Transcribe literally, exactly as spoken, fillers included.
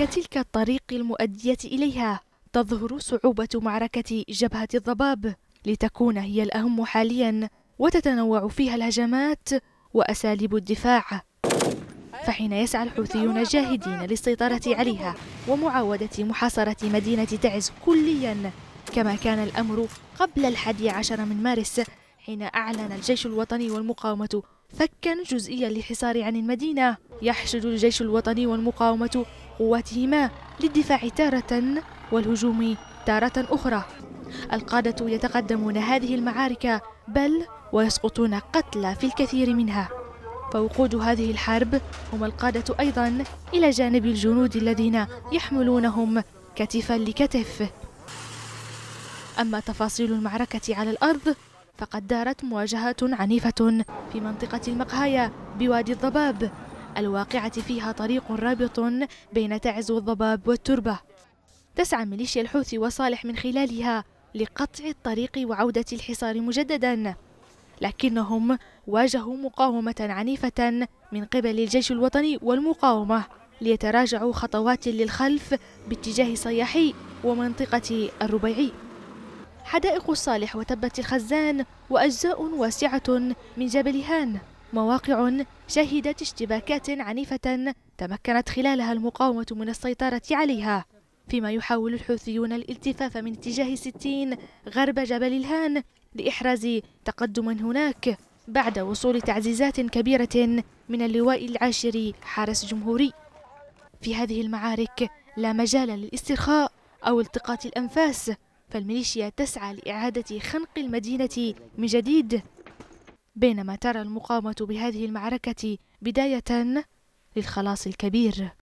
كتلك الطريق المؤدية إليها تظهر صعوبة معركة جبهة الضباب لتكون هي الأهم حاليا، وتتنوع فيها الهجمات وأساليب الدفاع. فحين يسعى الحوثيون جاهدين للسيطرة عليها ومعاودة محاصرة مدينة تعز كليا، كما كان الأمر قبل الحادي عشر من مارس حين أعلن الجيش الوطني والمقاومة فكا جزئيا للحصار عن المدينة، يحشد الجيش الوطني والمقاومة قواتهما للدفاع تارة والهجوم تارة أخرى. القادة يتقدمون هذه المعارك بل ويسقطون قتلى في الكثير منها، فوقود هذه الحرب هم القادة أيضا إلى جانب الجنود الذين يحملونهم كتفا لكتف. أما تفاصيل المعركة على الأرض فقد دارت مواجهات عنيفة في منطقة المقهايا بوادي الضباب، الواقعة فيها طريق رابط بين تعز والضباب والتربة. تسعى ميليشيا الحوثي وصالح من خلالها لقطع الطريق وعودة الحصار مجددا، لكنهم واجهوا مقاومة عنيفة من قبل الجيش الوطني والمقاومة ليتراجعوا خطوات للخلف باتجاه صياحي ومنطقة الربيعي. حدائق الصالح وتبة الخزان وأجزاء واسعة من جبل هان مواقع شهدت اشتباكات عنيفة تمكنت خلالها المقاومة من السيطرة عليها، فيما يحاول الحوثيون الالتفاف من اتجاه ستين غرب جبل الهان لإحراز تقدم هناك بعد وصول تعزيزات كبيرة من اللواء العاشر حارس جمهوري. في هذه المعارك لا مجال للاسترخاء أو التقاط الأنفاس، فالميليشيا تسعى لإعادة خنق المدينة من جديد، بينما ترى المقاومة بهذه المعركة بداية للخلاص الكبير.